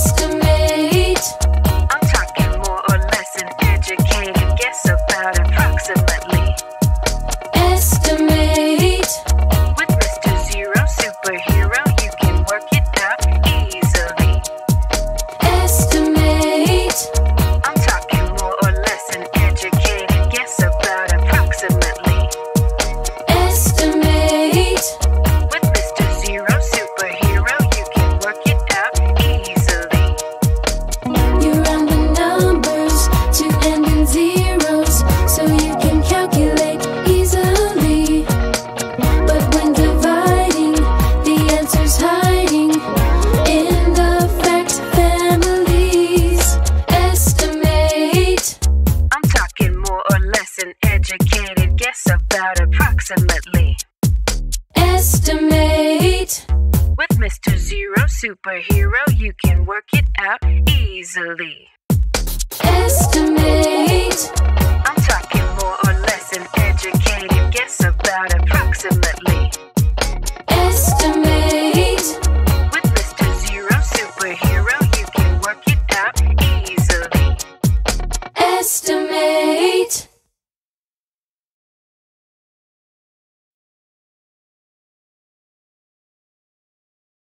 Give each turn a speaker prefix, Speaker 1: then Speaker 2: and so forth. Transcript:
Speaker 1: Estimate.
Speaker 2: I'm talking more or less an educated guess about approximately.
Speaker 1: Estimate.
Speaker 2: With Mr. Zero Superhero, you can work it out easily.
Speaker 1: Estimate.
Speaker 2: I'm talking more or less an educated guess about approximately.
Speaker 1: Estimate.
Speaker 2: With Mr. Zero Superhero, you can work it out easily.
Speaker 1: You round the numbers to end in zeros so you can calculate easily. But when dividing, the answer's hiding in the fact families. Estimate.
Speaker 2: I'm talking more or less an educated guess about approximately.
Speaker 1: Estimate.
Speaker 2: With Mr. Zero Superhero, you can work it out easily.
Speaker 1: Estimate.
Speaker 2: I'm talking more or less an educated guess about approximately.
Speaker 1: Estimate.
Speaker 2: With Mr. Zero Superhero,